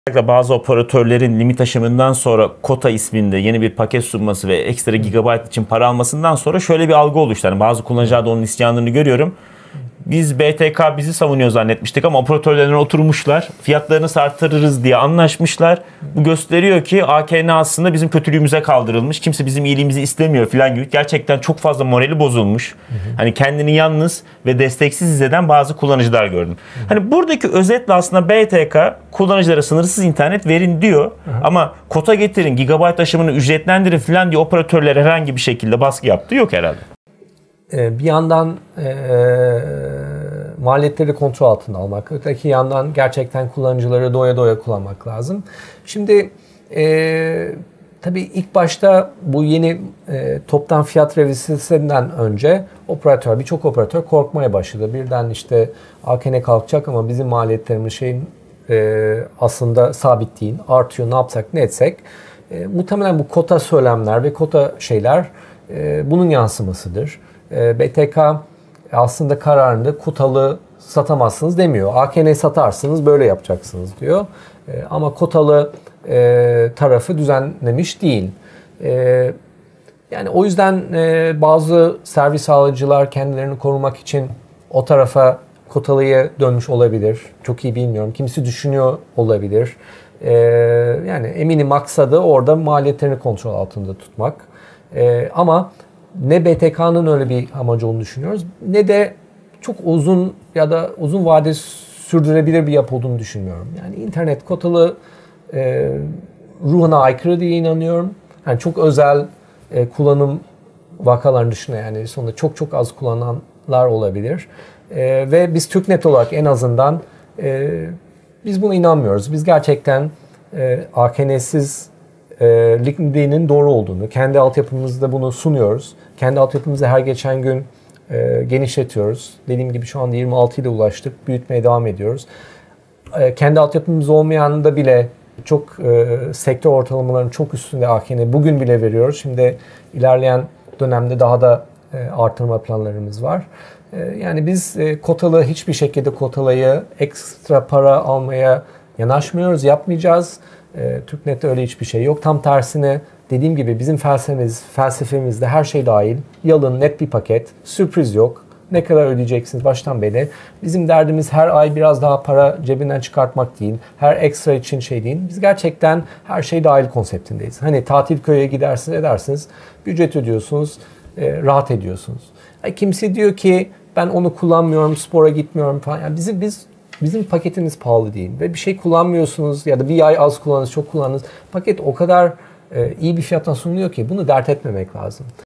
Bazı operatörlerin limit aşımından sonra Kota isminde yeni bir paket sunması ve ekstra gigabayt için para almasından sonra şöyle bir algı oluştu. Yani bazı kullanıcılarda onun isyanlarını görüyorum. Biz BTK bizi savunuyor zannetmiştik ama operatörlerine oturmuşlar. Fiyatlarını artırırız diye anlaşmışlar. Bu gösteriyor ki AKN aslında bizim kötülüğümüze kaldırılmış. Kimse bizim iyiliğimizi istemiyor falan gibi. Gerçekten çok fazla morali bozulmuş. Hani kendini yalnız ve desteksiz hisseden bazı kullanıcılar gördüm. Hani buradaki özetle aslında BTK kullanıcılara sınırsız internet verin diyor. Ama kota getirin, gigabayt aşımını ücretlendirin falan diye operatörlere herhangi bir şekilde baskı yaptığı yok herhalde. Bir yandan maliyetleri kontrol altına almak, öteki yandan gerçekten kullanıcıları doya doya kullanmak lazım. Şimdi tabii ilk başta bu yeni toptan fiyat revizisinden önce birçok operatör korkmaya başladı. Birden işte AKN kalkacak ama bizim maliyetlerimiz aslında sabit değil, artıyor, ne yapsak ne etsek. Muhtemelen bu kota söylemler ve kota şeyler bunun yansımasıdır. BTK aslında kararında kotalı satamazsınız demiyor. AKN satarsınız böyle yapacaksınız diyor. Ama kotalı tarafı düzenlemiş değil. Yani o yüzden bazı servis sağlayıcılar kendilerini korumak için o tarafa kotalıya dönmüş olabilir. Çok iyi bilmiyorum. Kimisi düşünüyor olabilir. Yani eminim maksadı orada maliyetlerini kontrol altında tutmak. Ama ne BTK'nın öyle bir amacı olduğunu düşünüyoruz, ne de çok uzun ya da uzun vade sürdürebilir bir yapı olduğunu düşünmüyorum. Yani internet kotalı ruhuna aykırı diye inanıyorum. Yani çok özel kullanım vakalarının dışında, yani sonunda çok az kullananlar olabilir. Ve biz TürkNet olarak en azından biz buna inanmıyoruz. Biz gerçekten AKN'siz linkedine'in doğru olduğunu, kendi altyapımızda bunu sunuyoruz. Kendi altyapımızı her geçen gün genişletiyoruz. Dediğim gibi şu anda 26 ile ulaştık. Büyütmeye devam ediyoruz. Kendi altyapımız olmayan da bile çok sektör ortalamalarının çok üstünde AKN bugün bile veriyoruz. Şimdi ilerleyen dönemde daha da artırma planlarımız var. Yani biz hiçbir şekilde kotalayı ekstra para almaya yanaşmıyoruz, yapmayacağız. TürkNet'te öyle hiçbir şey yok. Tam tersine dediğim gibi bizim felsefemizde her şey dahil. Yalın, net bir paket. Sürpriz yok. Ne kadar ödeyeceksiniz baştan beri. Bizim derdimiz her ay biraz daha para cebinden çıkartmak değil. Her ekstra için şey değil. Biz gerçekten her şey dahil konseptindeyiz. Hani tatil köye gidersiniz edersiniz. Bir ücret ödüyorsunuz. Rahat ediyorsunuz. Kimse diyor ki ben onu kullanmıyorum, spora gitmiyorum falan. Yani bizim paketimiz pahalı değil ve bir şey kullanmıyorsunuz ya da bir ay az kullanınız, çok kullanınız. Paket o kadar iyi bir fiyattan sunuluyor ki bunu dert etmemek lazım.